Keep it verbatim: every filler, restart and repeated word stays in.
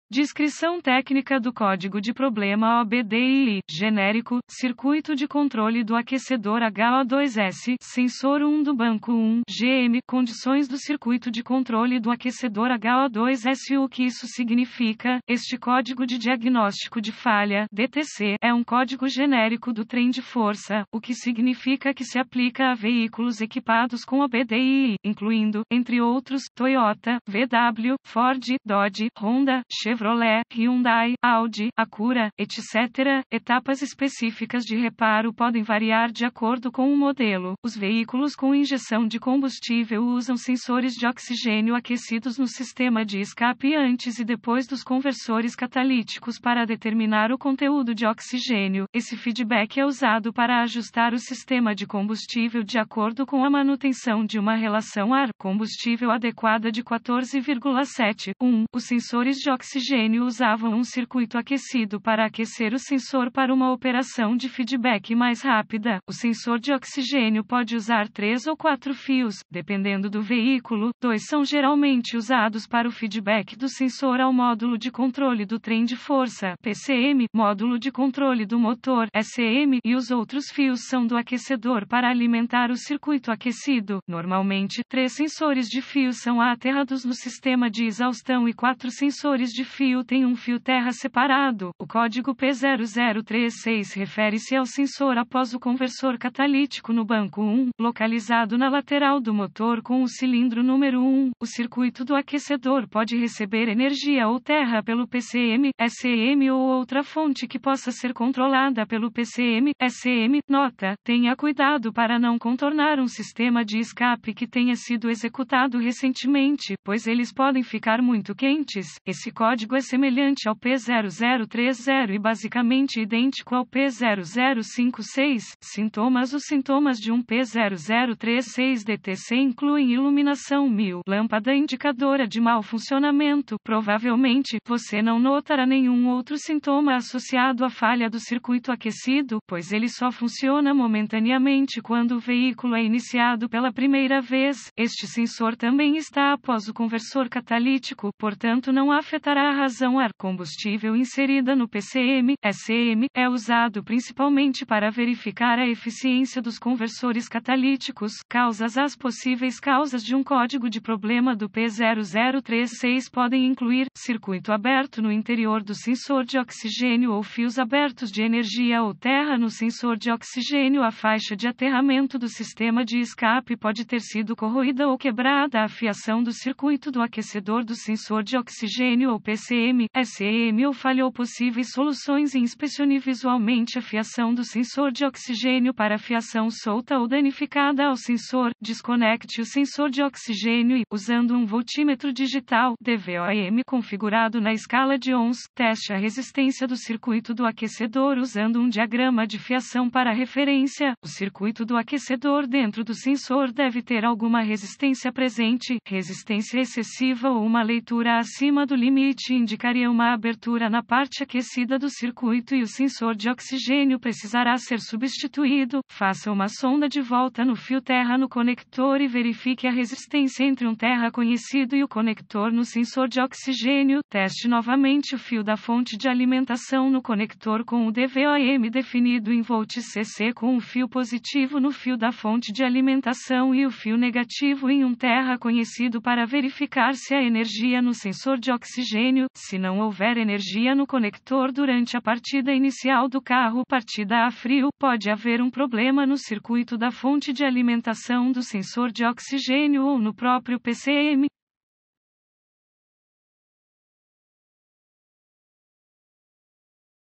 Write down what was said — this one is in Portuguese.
Descrição técnica do código de problema O B D I I. Genérico, circuito de controle do aquecedor H O dois S, sensor um do banco um, G M. Condições do circuito de controle do aquecedor H O dois S. O que isso significa? Este código de diagnóstico de falha, D T C, é um código genérico do trem de força, o que significa que se aplica a veículos equipados com O B D I I, incluindo, entre outros, Toyota, V W, Ford, Dodge, Honda, Chevrolet, Hyundai, Audi, Acura, etcétera. Etapas específicas de reparo podem variar de acordo com o modelo. Os veículos com injeção de combustível usam sensores de oxigênio aquecidos no sistema de escape antes e depois dos conversores catalíticos para determinar o conteúdo de oxigênio. Esse feedback é usado para ajustar o sistema de combustível de acordo com a manutenção de uma relação ar-combustível adequada de quatorze vírgula sete. um. Os sensores de oxigênio usavam um circuito aquecido para aquecer o sensor para uma operação de feedback mais rápida. O sensor de oxigênio pode usar três ou quatro fios, dependendo do veículo. Dois são geralmente usados para o feedback do sensor ao módulo de controle do trem de força, P C M, módulo de controle do motor, S M, e os outros fios são do aquecedor para alimentar o circuito aquecido. Normalmente, três sensores de fio são aterrados no sistema de exaustão e quatro sensores de fio têm um fio terra separado. O código P zero zero três seis refere-se ao sensor após o conversor catalítico no banco um, localizado na lateral do motor com o cilindro número um. O circuito do aquecedor pode receber energia ou terra pelo P C M, S M ou outra fonte que possa ser controlada pelo P C M, S M. Nota: tenha cuidado para não contornar um sistema de escape que tenha sido executado recentemente, pois eles podem ficar muito quentes. Esse código é semelhante ao P zero zero três zero e basicamente idêntico ao P zero zero cinco seis. Sintomas: os sintomas de um P zero zero três seis D T C incluem iluminação mil, lâmpada indicadora de mau funcionamento. Provavelmente, você não notará nenhum outro sintoma associado à falha do circuito aquecido, pois ele só funciona momentaneamente quando o veículo é iniciado pela primeira vez. Este sensor também está após o conversor catalítico, portanto não afetará a razão ar-combustível inserida no P C M, S M, é usado principalmente para verificar a eficiência dos conversores catalíticos. Causas: as possíveis causas de um código de problema do P zero zero três seis podem incluir circuito aberto no interior do sensor de oxigênio ou fios abertos de energia ou terra no sensor de oxigênio. A faixa de aterramento do sistema de escape pode ter sido corroída ou quebrada. A fiação do circuito do aquecedor do sensor de oxigênio ou P C M, S M ou falhou. Possíveis soluções: inspecione visualmente a fiação do sensor de oxigênio para fiação solta ou danificada ao sensor. Desconecte o sensor de oxigênio e, usando um voltímetro digital, D V O M configurado na escala de ohms, teste a resistência do circuito do aquecedor usando um diagrama de fiação para referência. O circuito do aquecedor dentro do sensor deve ter alguma resistência presente. Resistência excessiva ou uma leitura acima do limite indicaria uma abertura na parte aquecida do circuito e o sensor de oxigênio precisará ser substituído. Faça uma sonda de volta no fio terra no conector e verifique a resistência entre um terra conhecido e o conector no sensor de oxigênio. Teste novamente o fio da fonte de alimentação no conector com o D V O M definido em volts C C com o fio positivo no fio da fonte de alimentação e o fio negativo em um terra conhecido para verificar se há energia no sensor de oxigênio. Se não houver energia no conector durante a partida inicial do carro, partida a frio, pode haver um problema no circuito da fonte de alimentação do sensor de oxigênio ou no próprio P C M.